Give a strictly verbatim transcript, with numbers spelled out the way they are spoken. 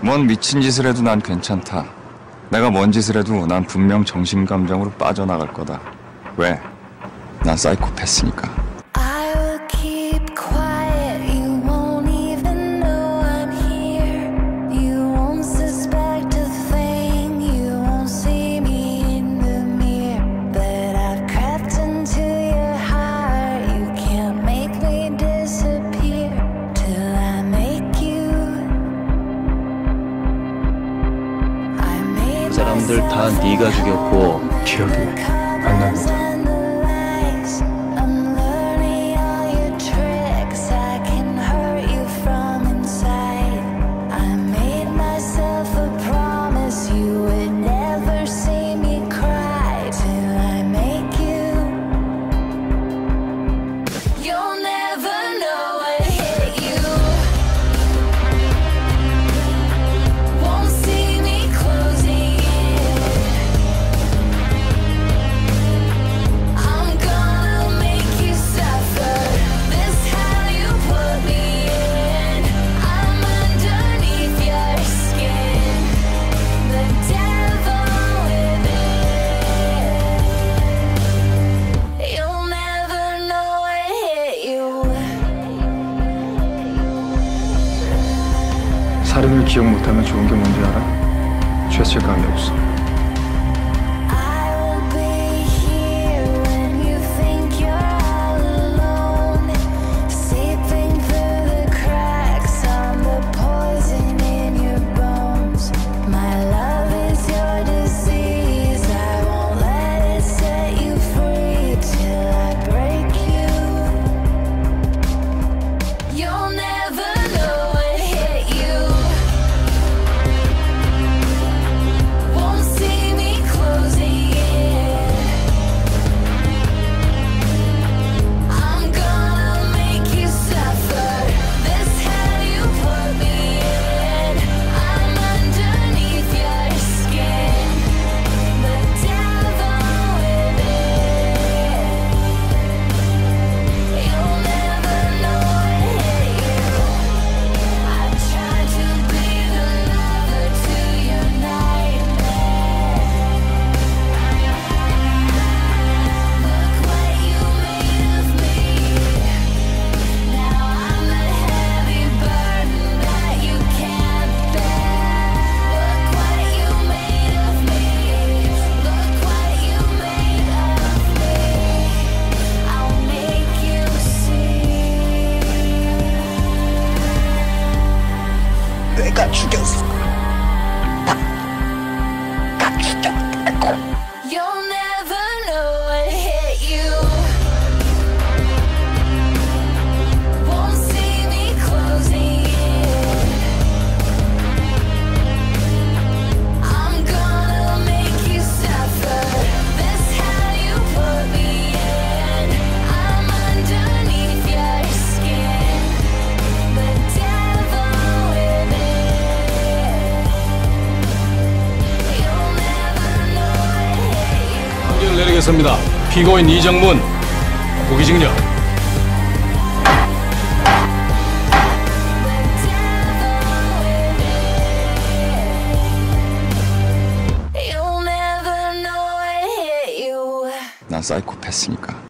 뭔 미친 짓을 해도 난 괜찮다. 내가 뭔 짓을 해도 난 분명 정신감정으로 빠져나갈 거다. 왜? 난 사이코패스니까. 그 사람들 다 네가 죽였고 기억이 안 납니다. 살인을 기억 못하면 좋은 게 뭔지 알아? 죄책감이 없어. 내가 죽였어. 다, 다 죽였다고. You'll never know what hit you. Won't see me closing in. I'm gonna make you suffer. This hell you put me in. I'm underneath your skin. The devil within. You'll never know what hit you. 판결을 내리겠습니다. 피고인 이정문 무기징역. You'll never know what hit you. 난 사이코패스니까.